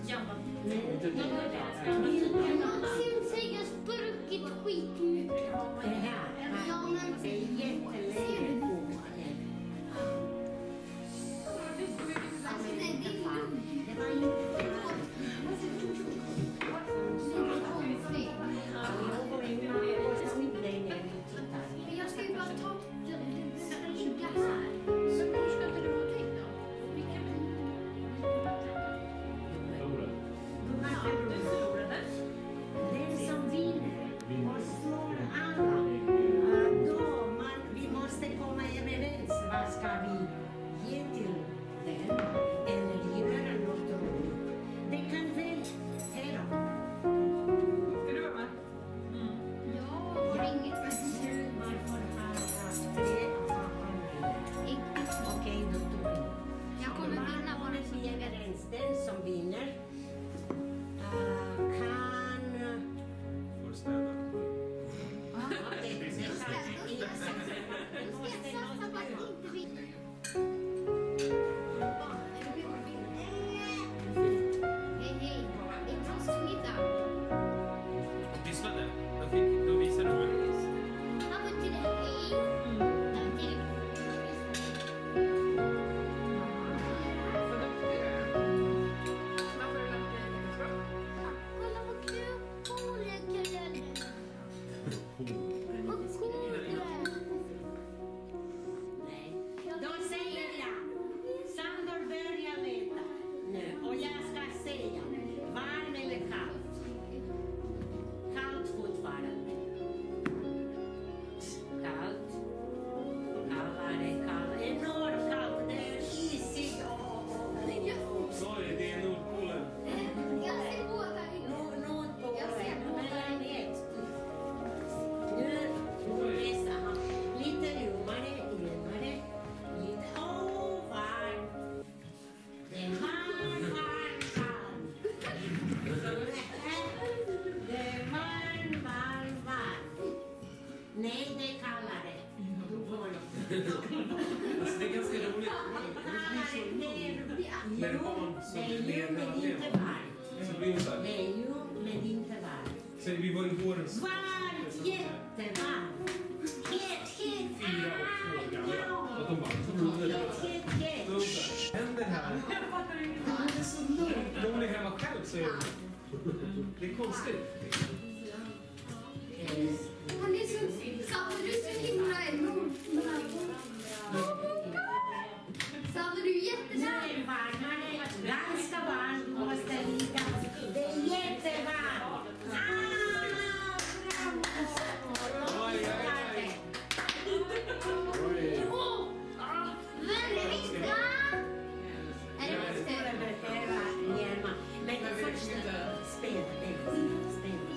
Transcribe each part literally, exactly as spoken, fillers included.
jobbat. Vill någonsin säga språket skitmycket? Det här, Ja, men det är jättelänge på det. alltså det är din lugn. Det var inte bra. Men jag ska ju bara ta det ska ligga här. Så hur ska inte du ha tänkt då? Vilka du förlorade? Den som vinner och slår alla, då man, vi måste komma överens. Vad ska vi ge till den? Eller göra något roligt? Det kan väl Tero? Ska du vara med? Ja, jag har inget med Nu varför har jag tre och han vinner? Okej, då tog vi. Jag kommer vinna bara så vi är överens. Den som vinner uh, kan... Får du städa? Okej, det kan jag säga. Jag ska satsa på att inte vinna. Hej, hej. Det är påskmiddag. Och pysslade. Då, fick, då visar du mig. Ja, men till det hej. Ja, till det. Så duktig du är. Varför har du lagt dig i så? Kolla vad kul cool jag kallar det. Vad cool det är. Nej. Då säger jag, Sandor börjar leta nu och jag ska säga varm eller kallt? Kallt fortfarande. Kallt. Kallare, kallare. Enormt kallt. Det är isigt. Sorry, det är Nordpolen. Jag ser båda inne. Jag ser båda inne. Nu läser han lite ljumare, ljumare, lite åh, varm. Det är varm, varm, varm. Det är varm, varm, varm. Nej, det är kallare. Du får Alltså, det är ganska roligt. kallare, mer. När barn som Det är ler ljum, men mellan inte varmt. så blir det så Det här. är ljum, men inte varmt. Så vi var igår en Varmt, jättevarmt. Het, het. fyra och två gamla. Och de bara... Het, het, het. Vad händer här? Jag fattar inget. Det är så lugnt. När hon är hemma själv så är det... Det är konstigt. Han är så... Satte du så himla enormt? Satte du Nu jättesnabbt? är det varmare, ganska varmt, måste ligga. Det är jättevarmt. Ah, bravo! Oj, oj, oj. Åh! Väldigt viktigt! Är det viktigt? Men det första spelet, spelet.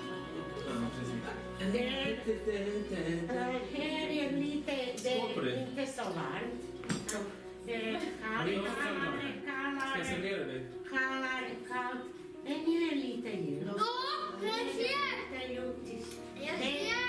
Här är lite, det är inte så varmt. Det är kallt, Ska jag kallt, servera dig? kallt, kallt. Det är ju lite ljud. Åh, jag ser! Det är ju tyst. Jag Det ser!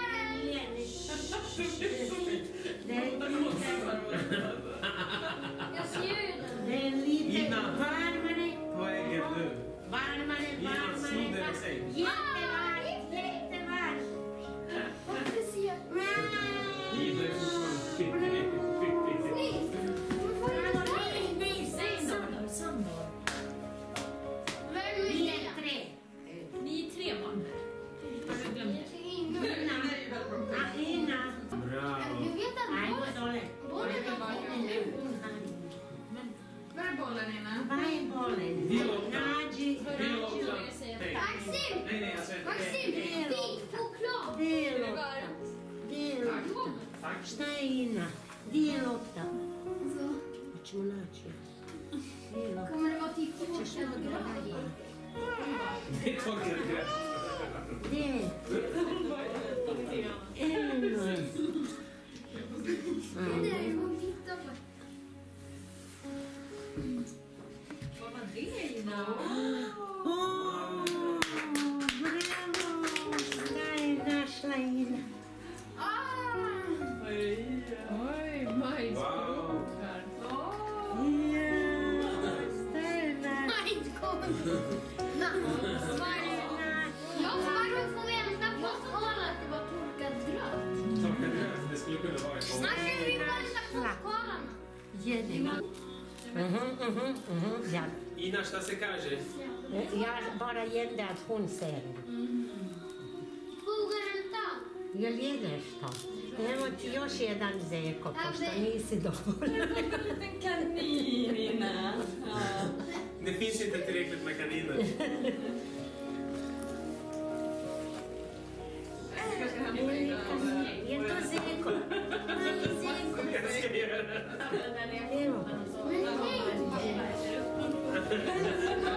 är det är lite, Jag ser den. det är lite Gina. varmare. Ta ägget nu. Varmare, Gina, varmare. snodde det sig. Jättevarmt, jättevarmt. Varför ser jag? Gina är fortfarande fiffig. Nej! Varför är det där? Nej, säg så. Sandor, Sandor. Vad är det Vi med är tre. Ni är tre barn. Har du glömt det? Ina. Ah, Ina. Bravo. Du vet att Nej, barn- vad dåligt. barnen har barnen. Var är bollen Ina? Vad är bollen? Vi låter. Naji. Vi låter. Nej. Maxim! Nej, nej, alltså. Maxim! Vit choklad! Det är Lotta. Det är Lotta. Tack. Stajina. Det är Lotta. Så. Hoćemo naći. Det är Lotta. Kommer det vara typ Ćeš to odraditi? Det är torkade gräs. Det är en. Det är ju man tittar på. Vad var det Ina? Åh, bravo! Stajina, Stajina. Ah! Oj, majskrokar. Ja, Stajina. Nej, inte kom. Ja, varför får vi vänta på skål att det var torkad gröt? Torkad gröt, det skulle kunna vara ett Snart ska vi bara vänta på skålarna. Ge det. Mhm, mhm, mhm. Ja. I nästa sekage. Jag bara gällde att hon ser. Får vi hämta? Jag leder sta. Det var tio sedan det kom posta nisi då. En kanin Ina. Ja. Det finns inte tillräckligt med kaniner. Jag ska hämta mig gröt. Inte säker. Jag ska göra det. Men hej!